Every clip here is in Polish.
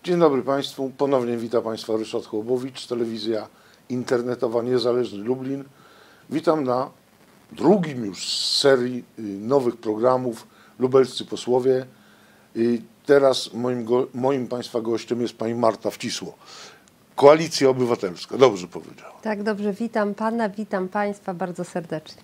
Dzień dobry Państwu. Ponownie witam Państwa Ryszard Hołbowicz, telewizja internetowa Niezależny Lublin. Witam na drugim już z serii nowych programów Lubelscy Posłowie. Teraz moim Państwa gościem jest Pani Marta Wcisło, Koalicja Obywatelska. Dobrze powiedziałem. Tak, dobrze. Witam Pana, witam Państwa bardzo serdecznie.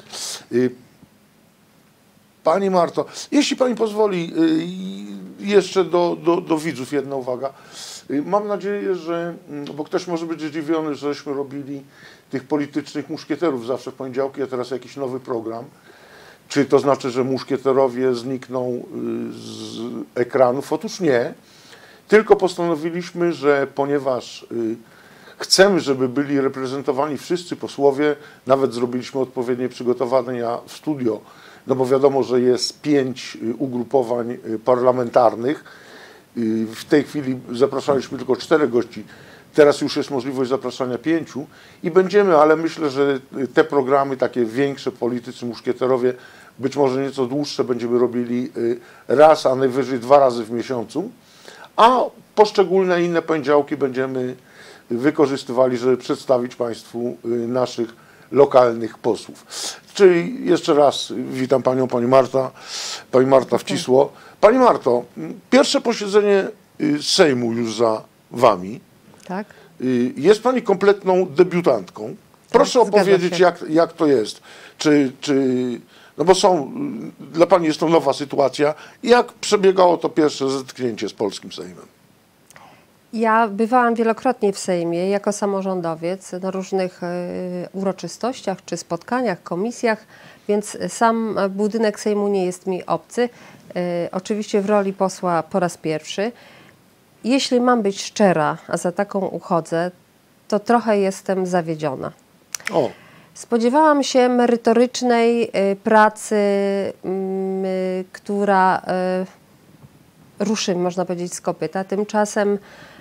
Pani Marto, jeśli Pani pozwoli, jeszcze do widzów jedna uwaga. Mam nadzieję, że, bo ktoś może być zdziwiony, żeśmy robili tych politycznych muszkieterów zawsze w poniedziałki, a teraz jakiś nowy program. Czy to znaczy, że muszkieterowie znikną z ekranów? Otóż nie, tylko postanowiliśmy, że ponieważ chcemy, żeby byli reprezentowani wszyscy posłowie, nawet zrobiliśmy odpowiednie przygotowania w studio, no bo wiadomo, że jest 5 ugrupowań parlamentarnych. W tej chwili zapraszaliśmy tylko 4 gości. Teraz już jest możliwość zapraszania 5 i będziemy, ale myślę, że te programy, takie większe, politycy muszkieterowie, być może nieco dłuższe, będziemy robili raz, a najwyżej 2 razy w miesiącu, a poszczególne inne poniedziałki będziemy wykorzystywali, żeby przedstawić Państwu naszych lokalnych posłów. Czyli jeszcze raz witam Panią, Pani Marta Wcisło. Pani Marto, pierwsze posiedzenie Sejmu już za Wami. Tak. Jest Pani kompletną debiutantką. Proszę opowiedzieć, jak to jest. No bo dla Pani jest to nowa sytuacja. Jak przebiegało to pierwsze zetknięcie z polskim Sejmem? Ja bywałam wielokrotnie w Sejmie jako samorządowiec na różnych uroczystościach czy spotkaniach, komisjach, więc sam budynek Sejmu nie jest mi obcy. Oczywiście w roli posła po raz pierwszy. Jeśli mam być szczera, a za taką uchodzę, to trochę jestem zawiedziona. Spodziewałam się merytorycznej pracy, która ruszy, można powiedzieć, z kopyta. Tymczasem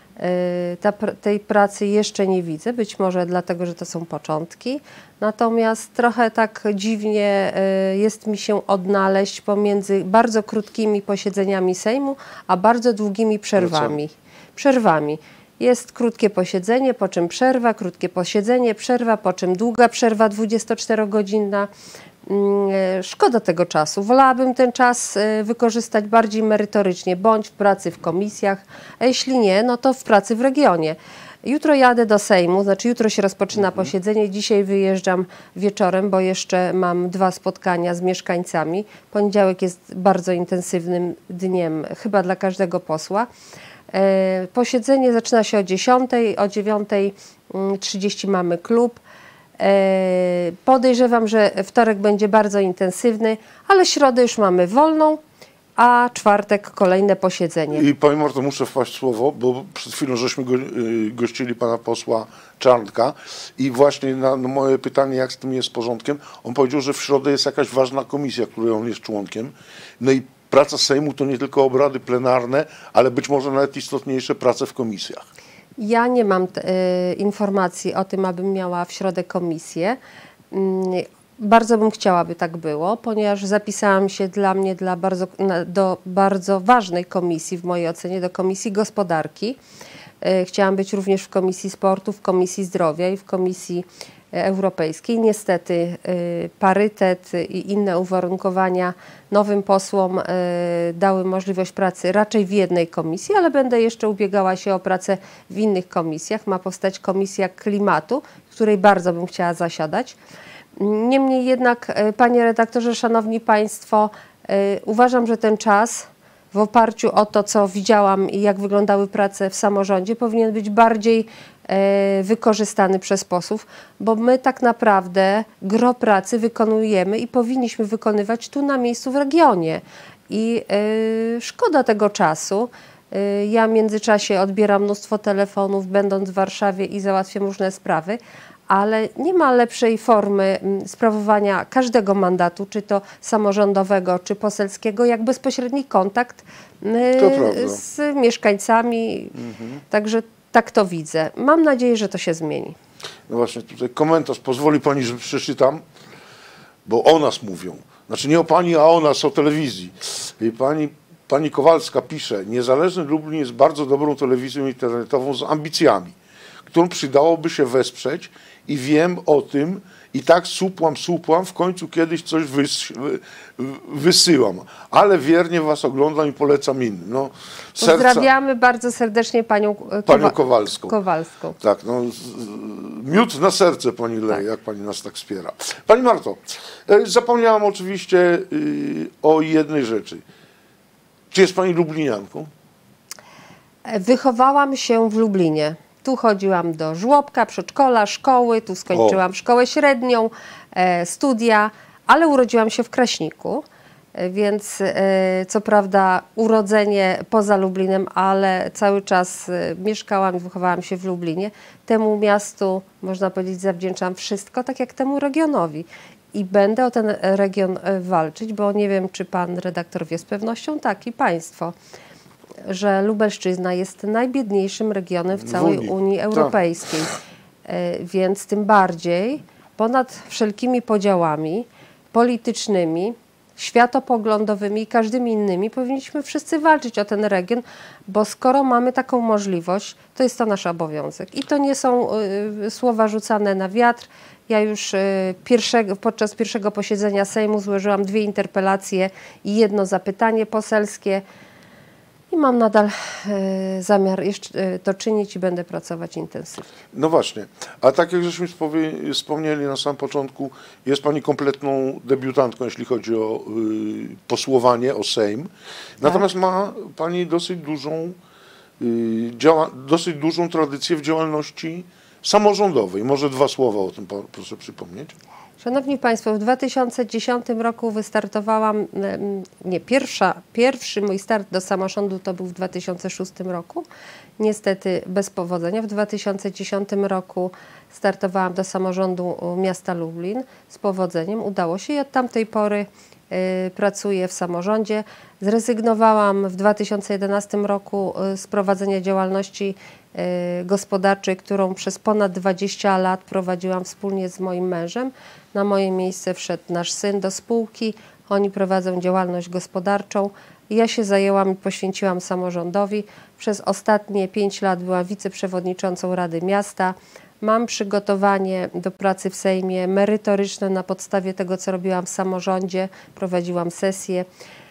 tej pracy jeszcze nie widzę, być może dlatego, że to są początki. Natomiast trochę tak dziwnie jest mi się odnaleźć pomiędzy bardzo krótkimi posiedzeniami Sejmu, a bardzo długimi przerwami. Jest krótkie posiedzenie, po czym przerwa, krótkie posiedzenie, przerwa, po czym długa przerwa 24-godzinna. Szkoda tego czasu. Wolałabym ten czas wykorzystać bardziej merytorycznie, bądź w pracy w komisjach, a jeśli nie, no to w pracy w regionie. Jutro jadę do Sejmu, znaczy jutro się rozpoczyna posiedzenie, dzisiaj wyjeżdżam wieczorem, bo jeszcze mam 2 spotkania z mieszkańcami. Poniedziałek jest bardzo intensywnym dniem, chyba dla każdego posła. Posiedzenie zaczyna się o 10, o 9:30 mamy klub. Podejrzewam, że wtorek będzie bardzo intensywny, ale środę już mamy wolną, a czwartek kolejne posiedzenie. I Pani Marto, muszę wpaść w słowo, bo przed chwilą żeśmy gościli Pana posła Czarnka i właśnie na moje pytanie, jak z tym jest z porządkiem, on powiedział, że w środę jest jakaś ważna komisja, której on jest członkiem. No i praca Sejmu to nie tylko obrady plenarne, ale być może nawet istotniejsze prace w komisjach. Ja nie mam informacji o tym, abym miała w środę komisję. Bardzo bym chciała, by tak było, ponieważ zapisałam się do bardzo ważnej komisji, w mojej ocenie, do Komisji Gospodarki. Chciałam być również w Komisji Sportu, w Komisji Zdrowia i w Komisji Europejskiej. Niestety parytet i inne uwarunkowania nowym posłom dały możliwość pracy raczej w jednej komisji, ale będę jeszcze ubiegała się o pracę w innych komisjach. Ma powstać Komisja Klimatu, w której bardzo bym chciała zasiadać. Niemniej jednak, panie redaktorze, szanowni państwo, uważam, że ten czas w oparciu o to, co widziałam i jak wyglądały prace w samorządzie, powinien być bardziej wykorzystany przez posłów, bo my tak naprawdę gro pracy wykonujemy i powinniśmy wykonywać tu na miejscu w regionie. I szkoda tego czasu. Ja w międzyczasie odbieram mnóstwo telefonów, będąc w Warszawie i załatwiam różne sprawy, ale nie ma lepszej formy sprawowania każdego mandatu, czy to samorządowego, czy poselskiego, jak bezpośredni kontakt z mieszkańcami. Także tak to widzę. Mam nadzieję, że to się zmieni. No właśnie, tutaj komentarz, pozwoli Pani, że przeczytam, bo o nas mówią. Znaczy nie o Pani, a o nas, o telewizji. I Pani Pani Kowalska pisze, Niezależny Lublin jest bardzo dobrą telewizją internetową z ambicjami, którą przydałoby się wesprzeć i wiem o tym i tak supłam, w końcu kiedyś coś wysyłam, ale wiernie was oglądam i polecam innym. No, Pozdrawiamy bardzo serdecznie panią Kowalską. Tak, no, miód na serce pani leje, jak pani nas tak wspiera. Pani Marto, zapomniałam oczywiście o jednej rzeczy. Czy jest pani lublinianką? Wychowałam się w Lublinie. Tu chodziłam do żłobka, przedszkola, szkoły, tu skończyłam szkołę średnią, studia, ale urodziłam się w Kraśniku, więc co prawda urodzenie poza Lublinem, ale cały czas mieszkałam i wychowałam się w Lublinie. Temu miastu, można powiedzieć, zawdzięczam wszystko, tak jak temu regionowi. I będę o ten region walczyć, bo nie wiem, czy pan redaktor wie z pewnością, tak i państwo, że Lubelszczyzna jest najbiedniejszym regionem w całej Unii Europejskiej. Więc tym bardziej ponad wszelkimi podziałami politycznymi, światopoglądowymi i każdymi innymi powinniśmy wszyscy walczyć o ten region, bo skoro mamy taką możliwość, to jest to nasz obowiązek. I to nie są słowa rzucane na wiatr. Ja już podczas pierwszego posiedzenia Sejmu złożyłam 2 interpelacje i 1 zapytanie poselskie. I mam nadal zamiar jeszcze to czynić i będę pracować intensywnie. No właśnie, a tak jak żeśmy wspomnieli na samym początku, jest pani kompletną debiutantką, jeśli chodzi o posłowanie, o Sejm. Natomiast ma pani dosyć dużą tradycję w działalności samorządowej. Może 2 słowa o tym proszę przypomnieć. Szanowni Państwo, w 2010 roku wystartowałam, pierwszy mój start do samorządu to był w 2006 roku, niestety bez powodzenia. W 2010 roku startowałam do samorządu miasta Lublin z powodzeniem, udało się i od tamtej pory pracuję w samorządzie. Zrezygnowałam w 2011 roku z prowadzenia działalności gospodarczej, którą przez ponad 20 lat prowadziłam wspólnie z moim mężem. Na moje miejsce wszedł nasz syn do spółki. Oni prowadzą działalność gospodarczą. Ja się zajęłam i poświęciłam samorządowi. Przez ostatnie 5 lat byłam wiceprzewodniczącą Rady Miasta. Mam przygotowanie do pracy w Sejmie merytoryczne na podstawie tego, co robiłam w samorządzie. Prowadziłam sesje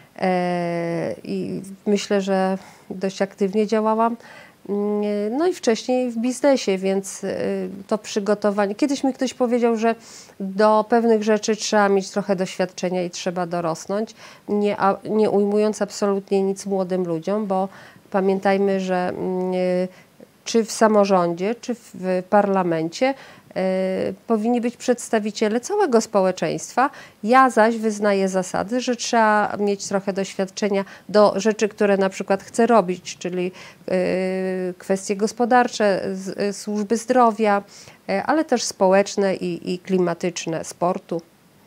i myślę, że dość aktywnie działałam. No i wcześniej w biznesie, więc to przygotowanie. Kiedyś mi ktoś powiedział, że do pewnych rzeczy trzeba mieć trochę doświadczenia i trzeba dorosnąć, nie ujmując absolutnie nic młodym ludziom, bo pamiętajmy, że czy w samorządzie, czy w parlamencie powinni być przedstawiciele całego społeczeństwa. Ja zaś wyznaję zasady, że trzeba mieć trochę doświadczenia do rzeczy, które na przykład chcę robić, czyli kwestie gospodarcze, służby zdrowia, ale też społeczne i klimatyczne, sportu.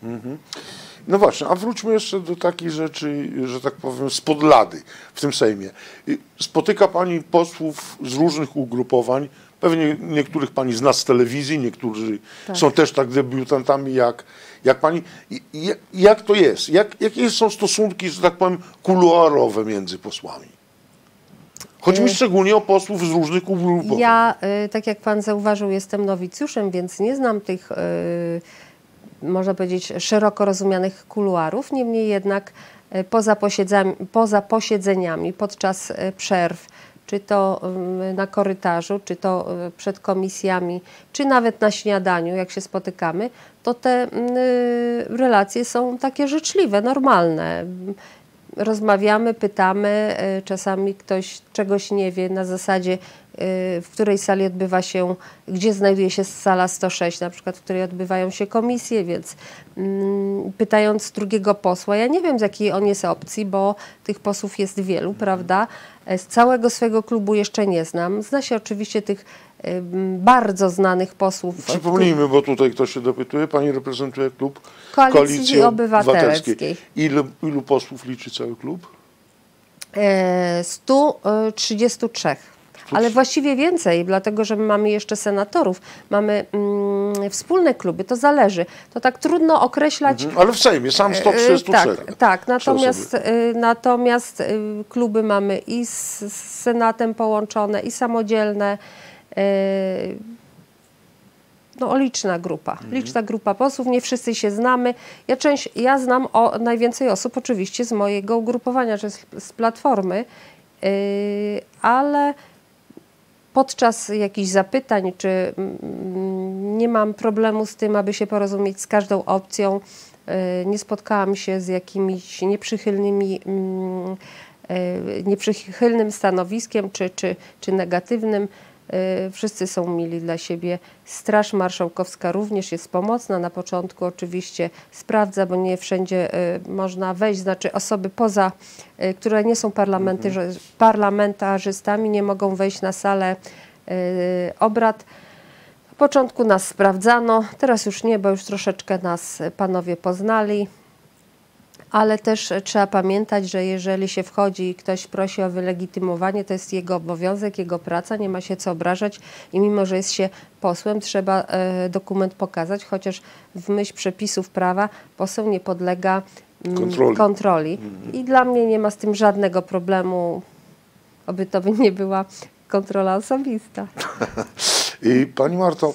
No właśnie, a wróćmy jeszcze do takich rzeczy, że tak powiem, spod lady w tym Sejmie. Spotyka pani posłów z różnych ugrupowań, pewnie niektórych pani zna z telewizji, niektórzy są też tak debiutantami jak pani. Jak to jest? Jakie są stosunki, że tak powiem, kuluarowe między posłami? Chodzi mi szczególnie o posłów z różnych ugrupowań. Ja, tak jak pan zauważył, jestem nowicjuszem, więc nie znam tych, można powiedzieć, szeroko rozumianych kuluarów. Niemniej jednak poza posiedzeniami, podczas przerw, czy to na korytarzu, czy to przed komisjami, czy nawet na śniadaniu, jak się spotykamy, to te relacje są takie życzliwe, normalne. Rozmawiamy, pytamy, czasami ktoś czegoś nie wie na zasadzie, w której sali odbywa się, gdzie znajduje się sala 106, na przykład, w której odbywają się komisje, więc pytając drugiego posła, ja nie wiem, z jakiej on jest opcji, bo tych posłów jest wielu, prawda? Z całego swojego klubu jeszcze nie znam. Zna się oczywiście tych bardzo znanych posłów. Przypomnijmy, bo tutaj ktoś się dopytuje, pani reprezentuje klub Koalicji Obywatelskiej. Ilu posłów liczy cały klub? 133. Ale właściwie więcej, dlatego że mamy jeszcze senatorów. Mamy wspólne kluby, to zależy. To tak trudno określać. Ale w Sejmie sam 133. Tak. Natomiast kluby mamy i z Senatem połączone, i samodzielne. No, liczna grupa posłów, nie wszyscy się znamy. Ja znam najwięcej osób oczywiście z mojego ugrupowania, że z Platformy, ale podczas jakichś zapytań, czy nie mam problemu z tym, aby się porozumieć z każdą opcją. Nie spotkałam się z jakimiś nieprzychylnym stanowiskiem czy negatywnym. Wszyscy są mili dla siebie. Straż Marszałkowska również jest pomocna. Na początku oczywiście sprawdza, bo nie wszędzie można wejść. Znaczy osoby które nie są parlamentarzystami, nie mogą wejść na salę obrad. Na początku nas sprawdzano, teraz już nie, bo już troszeczkę nas panowie poznali. Ale też trzeba pamiętać, że jeżeli się wchodzi i ktoś prosi o wylegitymowanie, to jest jego obowiązek, jego praca, nie ma się co obrażać i mimo, że jest się posłem, trzeba dokument pokazać, chociaż w myśl przepisów prawa poseł nie podlega kontroli. I dla mnie nie ma z tym żadnego problemu, oby to nie była kontrola osobista. I Pani Marto,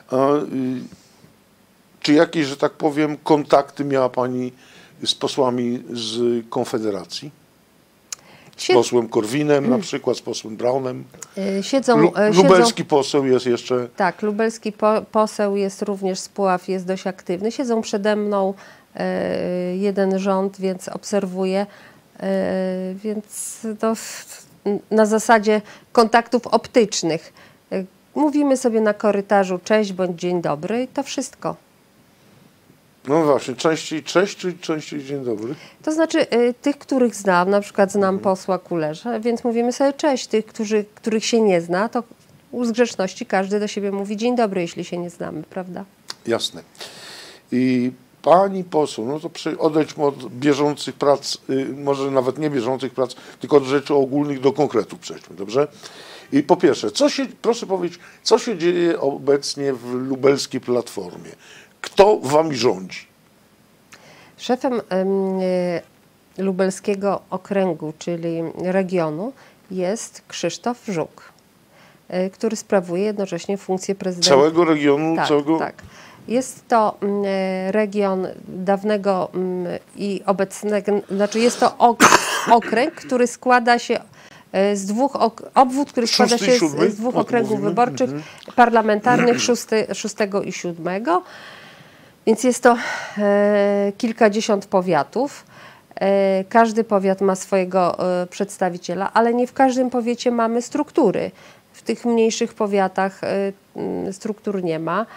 czy jakieś, że tak powiem, kontakty miała Pani z posłami z Konfederacji? Z posłem Korwinem na przykład, z posłem Braunem? Lubelski poseł jest jeszcze... Tak, lubelski poseł jest również z Puław, jest dość aktywny. Siedzą przede mną jeden rząd, więc obserwuję. Więc to na zasadzie kontaktów optycznych. Mówimy sobie na korytarzu cześć bądź dzień dobry i to wszystko. No właśnie, częściej cześć, czy częściej dzień dobry? To znaczy tych, których znam, na przykład znam posła Kulerza, więc mówimy sobie cześć. Tych, których się nie zna, to z grzeczności każdy do siebie mówi dzień dobry, jeśli się nie znamy, prawda? Jasne. I Pani poseł, no to odejdźmy od bieżących prac, może nawet nie bieżących prac, tylko od rzeczy ogólnych do konkretów przejdźmy, dobrze? I po pierwsze, proszę powiedzieć, co się dzieje obecnie w lubelskiej Platformie? Kto Wami rządzi? Szefem lubelskiego okręgu, czyli regionu, jest Krzysztof Żuk, który sprawuje jednocześnie funkcję prezydenta. Całego regionu? Tak, całego... tak. Jest to region dawnego i obecnego, znaczy jest to okręg, który składa się z dwóch, obwód, który składa się z dwóch okręgów wyborczych parlamentarnych, 6 i 7. Więc jest to kilkadziesiąt powiatów. Każdy powiat ma swojego przedstawiciela, ale nie w każdym powiecie mamy struktury. W tych mniejszych powiatach struktur nie ma.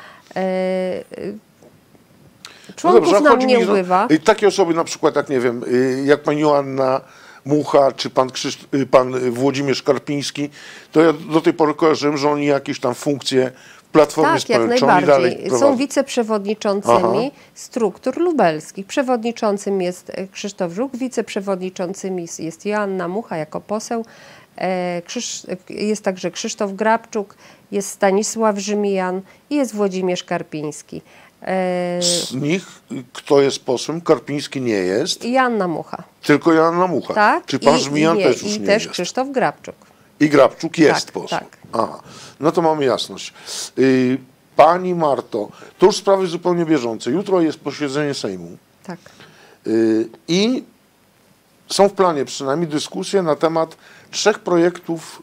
Członków nam nie ubywa. Takie osoby na przykład, jak nie wiem, jak pani Joanna Mucha, czy pan Włodzimierz Karpiński, to ja do tej pory kojarzyłem, że oni jakieś tam funkcje w Platformie społecznej. Tak, jak najbardziej. Są wiceprzewodniczącymi struktur lubelskich. Przewodniczącym jest Krzysztof Żuk, wiceprzewodniczącymi jest Joanna Mucha jako poseł. Jest także Krzysztof Grabczuk, jest Stanisław Rzymijan i jest Włodzimierz Karpiński. Z nich kto jest posłem? Karpiński nie jest. I Joanna Mucha. Tylko Joanna Mucha. Tak. Czy pan Rzymijan też już nie jest? I też Krzysztof Grabczuk. I Grabczuk jest posłem. Tak. Aha. No to mamy jasność. Pani Marto, to już sprawy zupełnie bieżące. Jutro jest posiedzenie Sejmu. Tak. I są w planie przynajmniej dyskusje na temat 3 projektów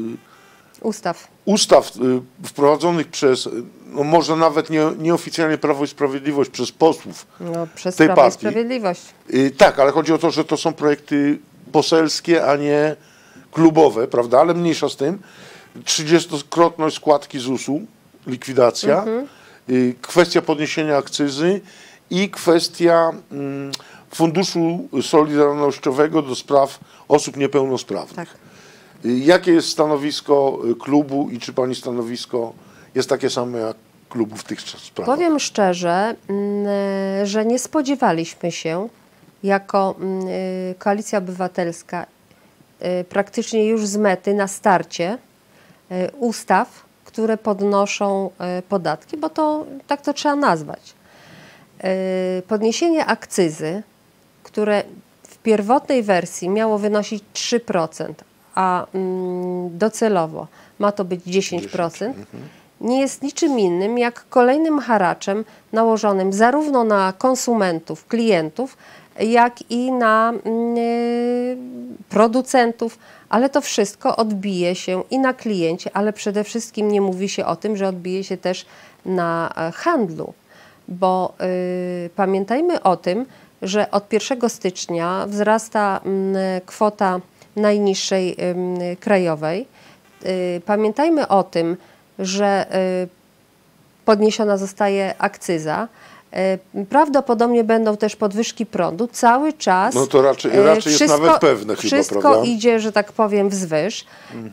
ustaw wprowadzonych przez, no może nawet nieoficjalnie Prawo i Sprawiedliwość, przez posłów przez tej Prawo partii. i Sprawiedliwość. Tak, ale chodzi o to, że to są projekty poselskie, a nie klubowe, prawda? Ale mniejsza z tym. 30-krotność składki ZUS-u, likwidacja, kwestia podniesienia akcyzy i kwestia Funduszu Solidarnościowego do spraw osób niepełnosprawnych. Tak. Jakie jest stanowisko klubu i czy pani stanowisko jest takie same jak klubu w tych sprawach? Powiem szczerze, że nie spodziewaliśmy się jako Koalicja Obywatelska praktycznie już z mety na starcie ustaw, które podnoszą podatki, bo to tak to trzeba nazwać. Podniesienie akcyzy, które w pierwotnej wersji miało wynosić 3%, a docelowo ma to być 10%, nie jest niczym innym jak kolejnym haraczem nałożonym zarówno na konsumentów, klientów, jak i na producentów, ale to wszystko odbije się i na kliencie, ale przede wszystkim nie mówi się o tym, że odbije się też na handlu, bo pamiętajmy o tym, że od 1 stycznia wzrasta kwota najniższej krajowej. Pamiętajmy o tym, że podniesiona zostaje akcyza. Prawdopodobnie będą też podwyżki prądu. Cały czas. No to raczej jest nawet pewne chyba, wszystko prawda? idzie, że tak powiem, wzwyż.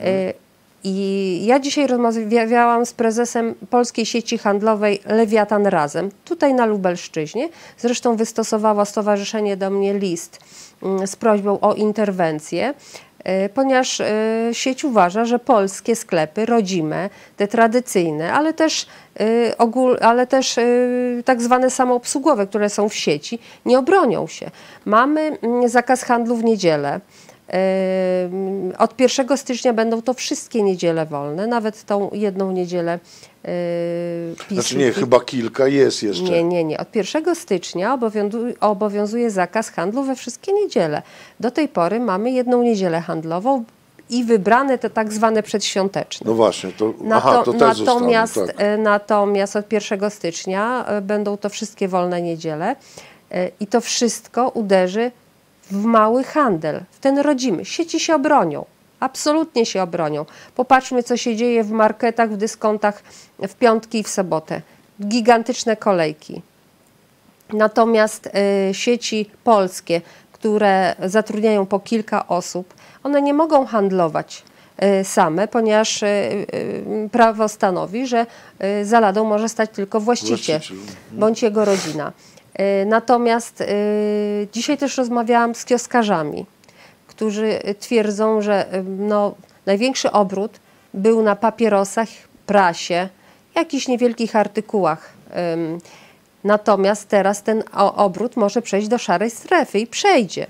I ja dzisiaj rozmawiałam z prezesem Polskiej Sieci Handlowej Lewiatan Razem, tutaj na Lubelszczyźnie. Zresztą wystosowała stowarzyszenie do mnie list z prośbą o interwencję, ponieważ sieć uważa, że polskie sklepy rodzime, te tradycyjne, ale też tak zwane samoobsługowe, które są w sieci, nie obronią się. Mamy zakaz handlu w niedzielę. Od 1 stycznia będą to wszystkie niedziele wolne, nawet tą jedną niedzielę Znaczy nie, chyba kilka jest jeszcze. Nie. Od 1 stycznia obowiązuje zakaz handlu we wszystkie niedziele. Do tej pory mamy jedną niedzielę handlową i wybrane te tak zwane przedświąteczne. No właśnie, to też natomiast od 1 stycznia będą to wszystkie wolne niedziele i to wszystko uderzy w mały handel, w ten rodzimy. Sieci się obronią, absolutnie się obronią. Popatrzmy, co się dzieje w marketach, w dyskontach w piątki i w sobotę. Gigantyczne kolejki. Natomiast sieci polskie, które zatrudniają po kilka osób, one nie mogą handlować same, ponieważ prawo stanowi, że za ladą może stać tylko właściciel bądź jego rodzina. Natomiast dzisiaj też rozmawiałam z kioskarzami, którzy twierdzą, że największy obrót był na papierosach, prasie, jakichś niewielkich artykułach. Natomiast teraz ten obrót może przejść do szarej strefy i przejdzie.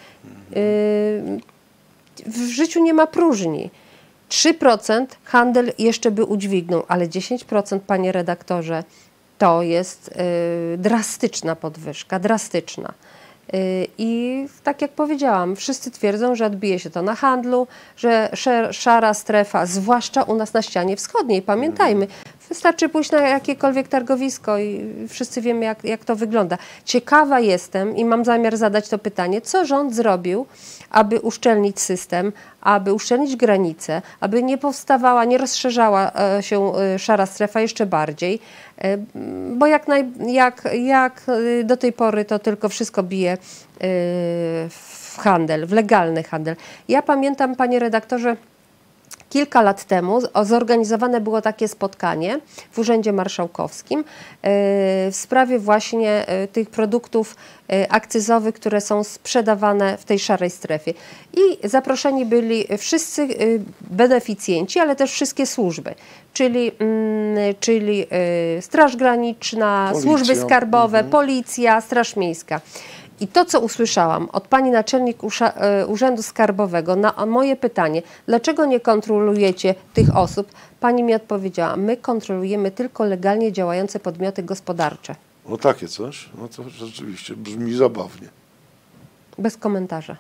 W życiu nie ma próżni. 3% handel jeszcze by udźwignął, ale 10%, panie redaktorze, to jest drastyczna podwyżka, drastyczna. I tak jak powiedziałam, wszyscy twierdzą, że odbije się to na handlu, że szara strefa, zwłaszcza u nas na ścianie wschodniej, pamiętajmy, wystarczy pójść na jakiekolwiek targowisko i wszyscy wiemy, jak to wygląda. Ciekawa jestem i mam zamiar zadać to pytanie, co rząd zrobił, aby uszczelnić system, aby uszczelnić granice, aby nie powstawała, nie rozszerzała się szara strefa jeszcze bardziej, bo jak do tej pory to tylko wszystko bije w handel, w legalny handel. Ja pamiętam, panie redaktorze, kilka lat temu zorganizowane było takie spotkanie w Urzędzie Marszałkowskim w sprawie właśnie tych produktów akcyzowych, które są sprzedawane w tej szarej strefie. I zaproszeni byli wszyscy beneficjenci, ale też wszystkie służby, czyli Straż Graniczna, Policja. Służby skarbowe, Policja, Straż Miejska. I to, co usłyszałam od pani naczelnik Urzędu Skarbowego na moje pytanie, dlaczego nie kontrolujecie tych osób, pani mi odpowiedziała, my kontrolujemy tylko legalnie działające podmioty gospodarcze. No takie coś? No to rzeczywiście brzmi zabawnie. Bez komentarza.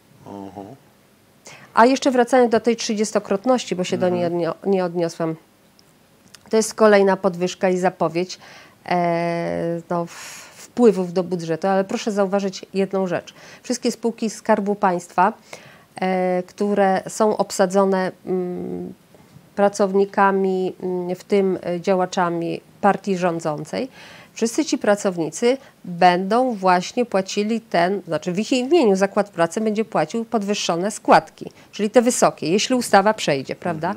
A jeszcze wracając do tej 30-krotności, bo się do niej nie odniosłam. To jest kolejna podwyżka i zapowiedź wpływów do budżetu, ale proszę zauważyć jedną rzecz. Wszystkie spółki Skarbu Państwa, które są obsadzone pracownikami, w tym działaczami partii rządzącej, wszyscy ci pracownicy będą właśnie płacili znaczy w ich imieniu Zakład Pracy będzie płacił podwyższone składki, czyli te wysokie, jeśli ustawa przejdzie, prawda?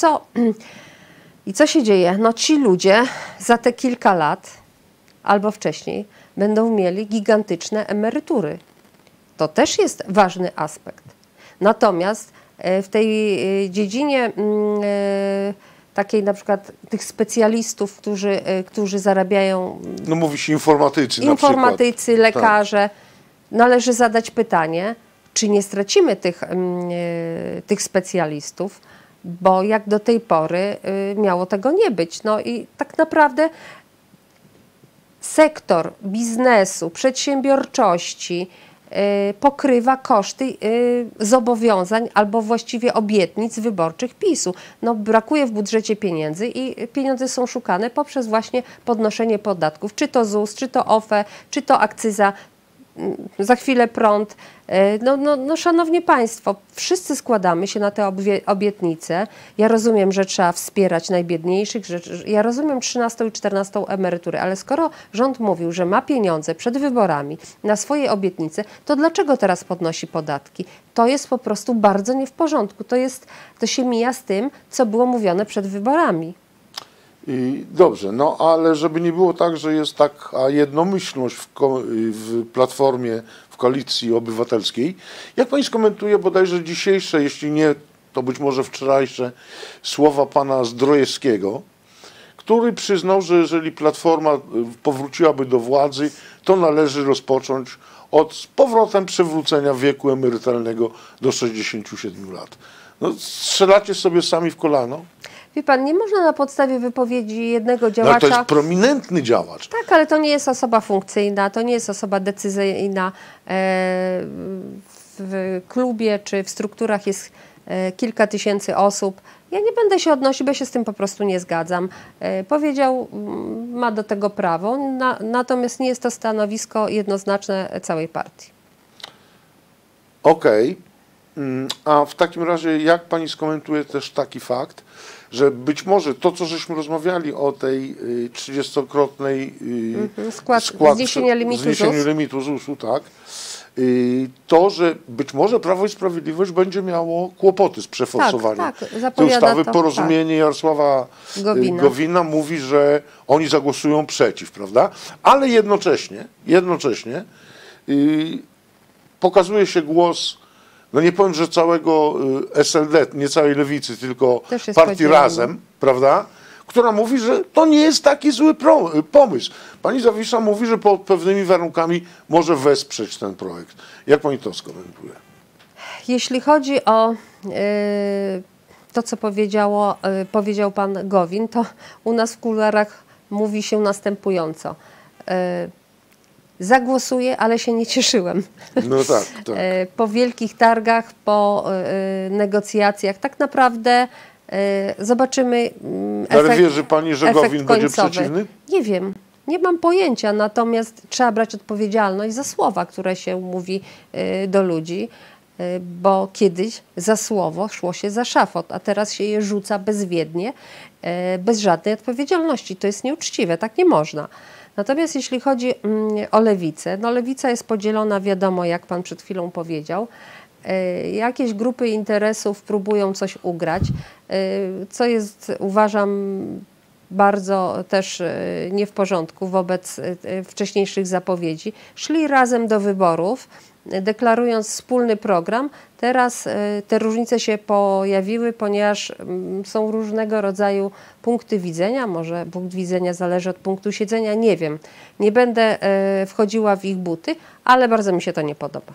I co się dzieje? No ci ludzie za te kilka lat albo wcześniej będą mieli gigantyczne emerytury. To też jest ważny aspekt. Natomiast w tej dziedzinie takiej na przykład tych specjalistów, którzy zarabiają, No mówi się informatycy na informatycy, przykład. lekarze, należy zadać pytanie, czy nie stracimy tych specjalistów, bo jak do tej pory miało tego nie być. No i tak naprawdę sektor biznesu, przedsiębiorczości pokrywa koszty zobowiązań albo właściwie obietnic wyborczych PiS-u. No, brakuje w budżecie pieniędzy i pieniądze są szukane poprzez właśnie podnoszenie podatków, czy to ZUS, czy to OFE, czy to akcyza, za chwilę prąd. No, szanowni Państwo, wszyscy składamy się na te obietnice. Ja rozumiem, że trzeba wspierać najbiedniejszych, ja rozumiem 13. i 14. emeryturę, ale skoro rząd mówił, że ma pieniądze przed wyborami na swoje obietnice, to dlaczego teraz podnosi podatki? To jest po prostu bardzo nie w porządku. To się mija z tym, co było mówione przed wyborami. Dobrze, no ale żeby nie było tak, że jest taka jednomyślność w Platformie, w Koalicji Obywatelskiej, jak Pani skomentuje bodajże dzisiejsze, jeśli nie, to być może wczorajsze słowa pana Zdrojewskiego, który przyznał, że jeżeli Platforma powróciłaby do władzy, to należy rozpocząć od z powrotem przywrócenia wieku emerytalnego do 67 lat. No, strzelacie sobie sami w kolano? Wie pan, nie można na podstawie wypowiedzi jednego No, działacza... ale to jest prominentny działacz. Tak, ale to nie jest osoba funkcyjna, to nie jest osoba decyzyjna. W klubie czy w strukturach jest kilka tysięcy osób. Ja nie będę się odnosić, bo się z tym po prostu nie zgadzam. Powiedział, ma do tego prawo, natomiast nie jest to stanowisko jednoznaczne całej partii. Okej. A w takim razie jak Pani skomentuje też taki fakt, że być może to, co żeśmy rozmawiali o tej 30-krotnej Zniesieniu limitu ZUS-u, tak, to, że być może Prawo i Sprawiedliwość będzie miało kłopoty z przeforsowaniem tak, tej ustawy. to, Porozumienie Jarosława Gowina mówi, że oni zagłosują przeciw, prawda? Ale jednocześnie pokazuje się głos, no nie powiem, że całego SLD, nie całej Lewicy, tylko partii Razem, prawda? Która mówi, że to nie jest taki zły pomysł. Pani Zawisza mówi, że pod pewnymi warunkami może wesprzeć ten projekt. Jak Pani to skomentuje? Jeśli chodzi o to, co powiedział pan Gowin, to u nas w kuluarach mówi się następująco. Zagłosuję, ale się nie cieszyłem. No tak, tak. Po wielkich targach, po negocjacjach, tak naprawdę zobaczymy efekt. Ale wierzy Pani, że Gowin będzie przeciwny? Nie wiem. Nie mam pojęcia, natomiast trzeba brać odpowiedzialność za słowa, które się mówi do ludzi, bo kiedyś za słowo szło się za szafot, a teraz się je rzuca bezwiednie, bez żadnej odpowiedzialności. To jest nieuczciwe, tak nie można. Natomiast jeśli chodzi o lewicę, no lewica jest podzielona, wiadomo, jak pan przed chwilą powiedział. Jakieś grupy interesów próbują coś ugrać, co jest, uważam, bardzo też nie w porządku wobec wcześniejszych zapowiedzi. Szli razem do wyborów, deklarując wspólny program. Teraz te różnice się pojawiły, ponieważ są różnego rodzaju punkty widzenia. Może punkt widzenia zależy od punktu siedzenia, nie wiem. Nie będę wchodziła w ich buty, ale bardzo mi się to nie podoba.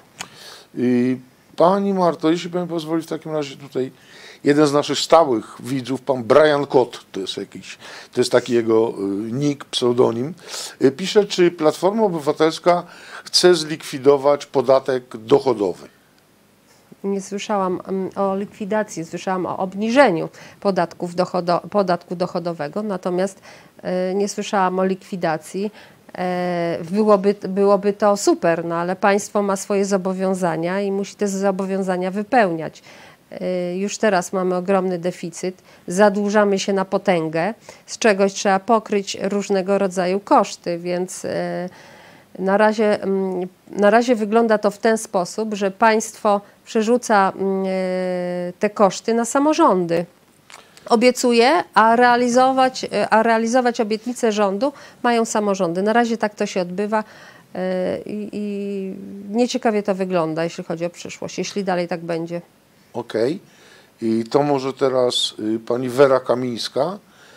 Pani Marto, jeśli Pani pozwoli, w takim razie tutaj jeden z naszych stałych widzów, pan Brian Kot, to jest taki jego nick, pseudonim, pisze, czy Platforma Obywatelska chce zlikwidować podatek dochodowy. Nie słyszałam o likwidacji, słyszałam o obniżeniu podatku dochodowego, natomiast nie słyszałam o likwidacji. Byłoby to super, no ale państwo ma swoje zobowiązania i musi te zobowiązania wypełniać. Już teraz mamy ogromny deficyt, zadłużamy się na potęgę, z czegoś trzeba pokryć różnego rodzaju koszty, więc na razie wygląda to w ten sposób, że państwo przerzuca te koszty na samorządy. Obiecuje, a realizować obietnice rządu mają samorządy. Na razie tak to się odbywa i nieciekawie to wygląda, jeśli chodzi o przyszłość, jeśli dalej tak będzie. Okej. I to może teraz pani Wera Kamińska.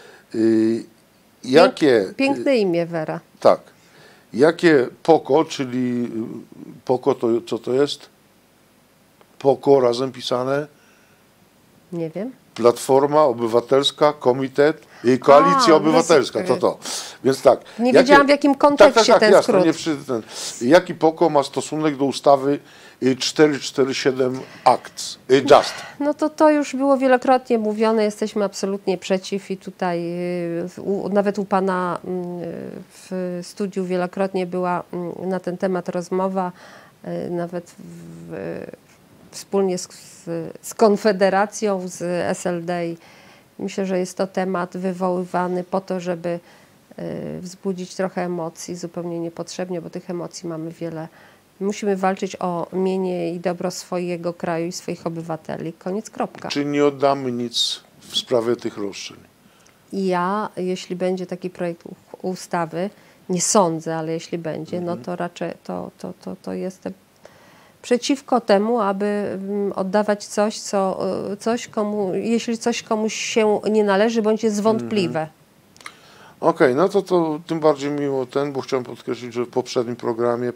Jakie... Piękne imię, Wera. Tak. Jakie POKO, czyli POKO to co to jest? POKO razem pisane? Nie wiem. Platforma Obywatelska, Komitet i Koalicja Obywatelska, to. Więc tak. Nie wiedziałam, w jakim kontekście ten jasne, skrót. Jaki POKO ma stosunek do ustawy 447 Acts, Just? No to już było wielokrotnie mówione, jesteśmy absolutnie przeciw i tutaj nawet u pana w studiu wielokrotnie była na ten temat rozmowa, nawet wspólnie z Konfederacją, z SLD. I myślę, że jest to temat wywoływany po to, żeby wzbudzić trochę emocji, zupełnie niepotrzebnie, bo tych emocji mamy wiele. Musimy walczyć o mienie i dobro swojego kraju i swoich obywateli. Koniec, kropka. Czy nie oddamy nic w sprawie tych roszczeń? Ja, jeśli będzie taki projekt ustawy, nie sądzę, ale jeśli będzie, no to raczej to jestem przeciwko temu, aby oddawać coś komu, jeśli coś komuś się nie należy, bądź jest wątpliwe. Okej, no to tym bardziej miło bo chciałem podkreślić, że w poprzednim programie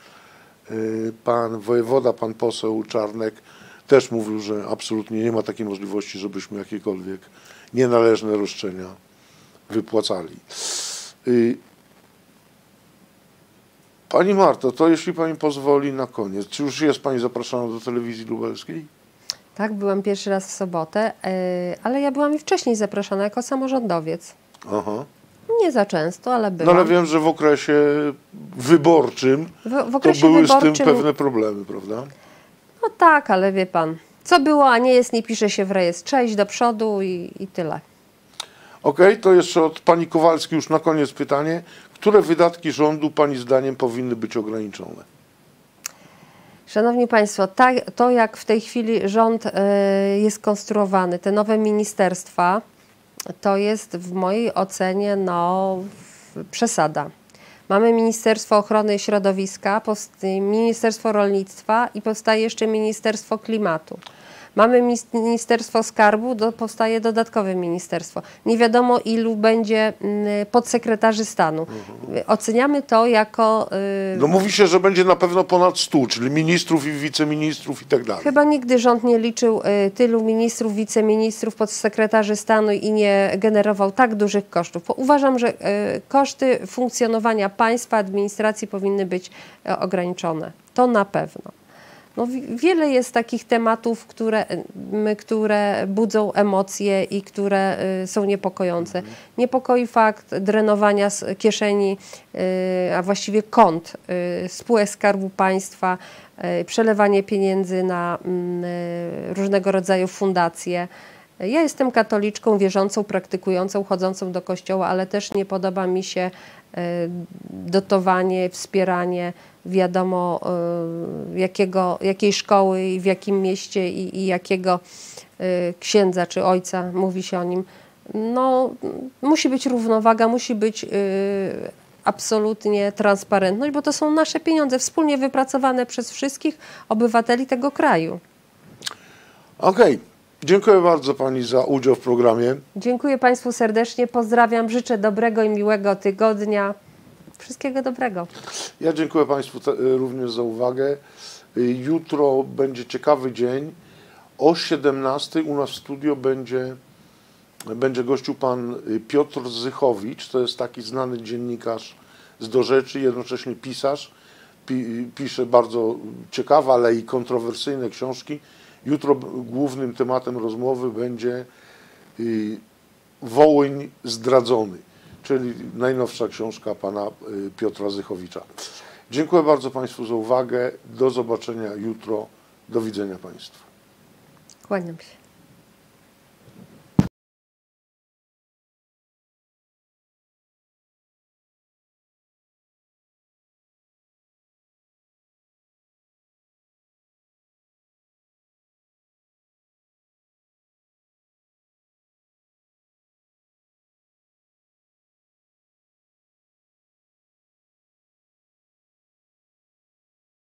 pan wojewoda, pan poseł Czarnek też mówił, że absolutnie nie ma takiej możliwości, żebyśmy jakiekolwiek nienależne roszczenia wypłacali. Pani Marto, to jeśli pani pozwoli na koniec, czy już jest pani zapraszana do telewizji lubelskiej? Tak, byłam pierwszy raz w sobotę, ale ja byłam i wcześniej zapraszana jako samorządowiec. Aha. Nie za często, ale byłam. No ale wiem, że w okresie wyborczym w okresie to były wyborczym, z tym pewne problemy, prawda? No tak, ale wie pan, co było, a nie jest, nie pisze się w rejestrze, iść do przodu i tyle. Okej, to jeszcze od pani Kowalskiej już na koniec pytanie. Które wydatki rządu pani zdaniem powinny być ograniczone? Szanowni Państwo, to jak w tej chwili rząd jest konstruowany, te nowe ministerstwa, to jest w mojej ocenie przesada. Mamy Ministerstwo Ochrony Środowiska, Ministerstwo Rolnictwa i powstaje jeszcze Ministerstwo Klimatu. Mamy Ministerstwo Skarbu, powstaje dodatkowe ministerstwo. Nie wiadomo, ilu będzie podsekretarzy stanu. Oceniamy to jako... No mówi się, że będzie na pewno ponad 100, czyli ministrów i wiceministrów i tak dalej. Chyba nigdy rząd nie liczył tylu ministrów, wiceministrów, podsekretarzy stanu i nie generował tak dużych kosztów. Bo uważam, że koszty funkcjonowania państwa, administracji powinny być ograniczone. To na pewno. No, wiele jest takich tematów, które budzą emocje i które są niepokojące. Niepokoi fakt drenowania z kieszeni, a właściwie kont spółek Skarbu Państwa, przelewanie pieniędzy na różnego rodzaju fundacje. Ja jestem katoliczką, wierzącą, praktykującą, chodzącą do kościoła, ale też nie podoba mi się dotowanie, wspieranie wiadomo jakiej szkoły i w jakim mieście i jakiego księdza czy ojca mówi się o nim. No, musi być równowaga, musi być absolutnie transparentność, bo to są nasze pieniądze wspólnie wypracowane przez wszystkich obywateli tego kraju. Okej. Dziękuję bardzo pani za udział w programie. Dziękuję Państwu serdecznie, pozdrawiam, życzę dobrego i miłego tygodnia. Wszystkiego dobrego. Ja dziękuję Państwu również za uwagę. Jutro będzie ciekawy dzień. O 17:00 u nas w studio będzie gościł pan Piotr Zychowicz. To jest taki znany dziennikarz z Do Rzeczy, jednocześnie pisarz. Pisze bardzo ciekawe, ale i kontrowersyjne książki. Jutro głównym tematem rozmowy będzie Wołyń zdradzony, czyli najnowsza książka pana Piotra Zychowicza. Dziękuję bardzo Państwu za uwagę. Do zobaczenia jutro. Do widzenia Państwu. Kłaniam się.